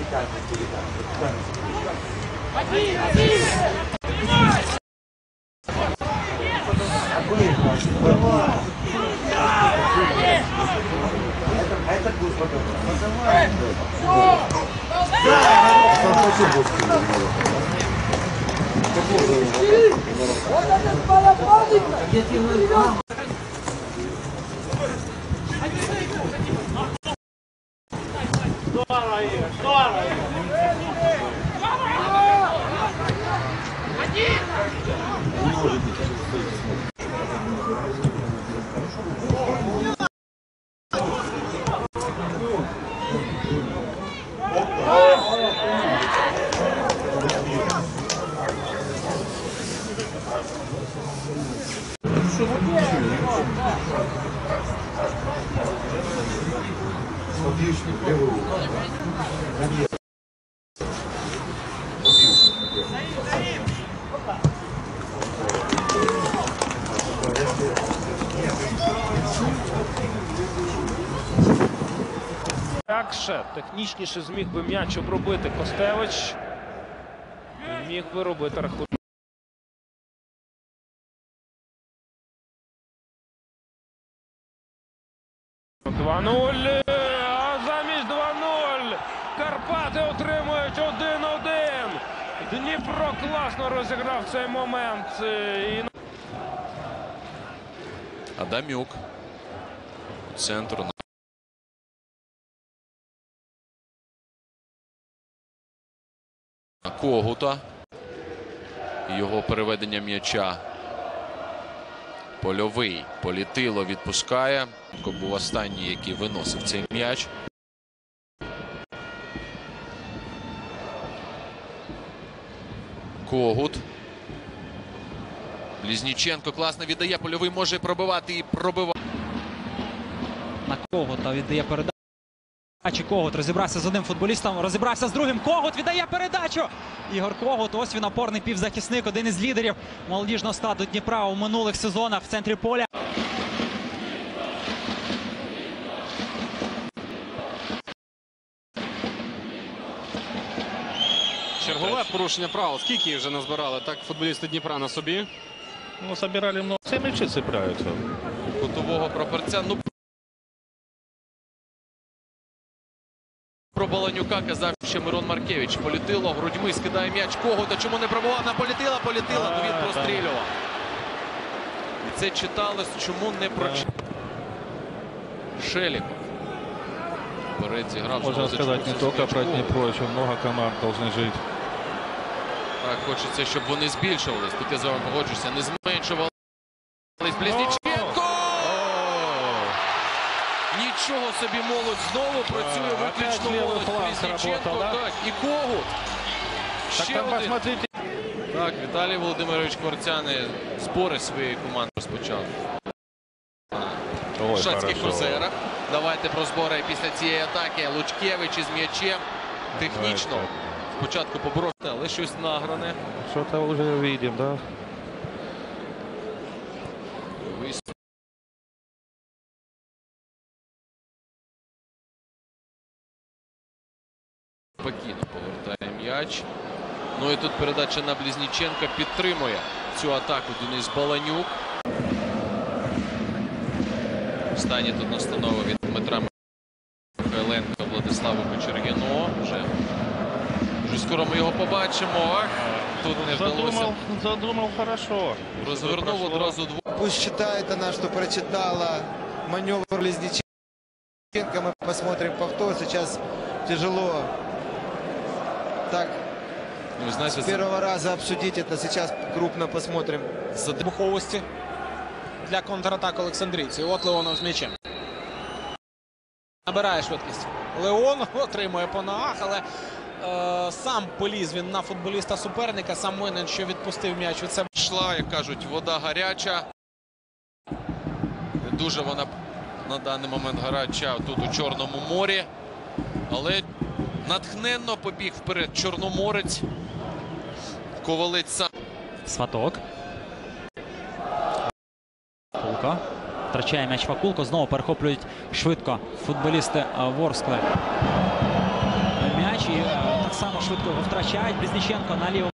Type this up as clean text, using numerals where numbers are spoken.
Якше, технічніше зміг би м'яч обробити Костевич. Міг би робити рахунок. 2-0, а замість 2-0 Карпати отримують 1-1. Дніпро класно розіграв цей момент. Адамюк. Центру. Когута. Його переведення м'яча. Польовий. Політило відпускає. Був останній, який виносив цей м'яч. Когут. Близніченко класно віддає. Польовий може пробивати і пробиває. На Когута віддає передачу. Когут розібрався з одним футболістом, розібрався з другим. Когут віддає передачу. Ігор Когут, ось він опорний півзахисник, один із лідерів молодіжного складу Дніпра у минулих сезонах в центрі поля. Чергове порушення правил. Скільки вже назбирали так футболісти Дніпра на собі? Ну, собирали много. Все мячи цепляются. Кутового прапорця. Ну, про Баланюка казав ще Мирон Маркевич. Політило, грудьми скидає м'яч Когута. Чому не пробував на Політила? Політила, ну він прострілював. І це читалось, чому не прочитав. Шеліков. Вперед зіграв. Можно сказать, не только про Днепро, еще много команд должны жить. Так, хочеться, щоб вони збільшувались. Тут я з вами погоджуюся. Не зменшувались. Близніченко! Нічого собі, молодь знову працює виключно молодь. Близніченко, так, і Когут. Ще один. Так, Віталій Володимирович Кварцяний збори своєї команди розпочав. Шацький Крузера. Давайте про збори після цієї атаки. Лучкевич із м'ячем. Технічно. Спочатку поборовся, але щось награне. Что-то уже видим, да? Спокійно повертає м'яч. Ну і тут передача на Близніченка підтримує цю атаку Денис Баланюк. Останні тут настанови від Дмитра Михайленка, Владиславу Кочергіну. Вже скоро ми його побачимо. Тут не вдалося. Задумал хорошо. Розвернув одразу двох. Пусть считает она, что прочитала маневр Близниченко. Мы посмотрим повтор. Сейчас тяжело так с первого раза обсудить это. Сейчас крупно посмотрим. Вибуховості для контратак Олександрійці. От Леонов з м'ячем. Набирає швидкість. Леонов отримує по ногах, але сам поліз він на футболіста суперника. Сам винен, що відпустив м'яч від себе. Йшла, як кажуть, вода гаряча. Дуже вона на даний момент гаряча тут у Чорному морі. Але натхненно побіг вперед Чорноморець. Ковалець сам. Сваток. Вакулко. Втрачає м'яч Вакулко. Знову перехоплюють швидко футболісти Ворскли. М'яч. м'яч і так само швидко його втрачають. Близніченко на лівому.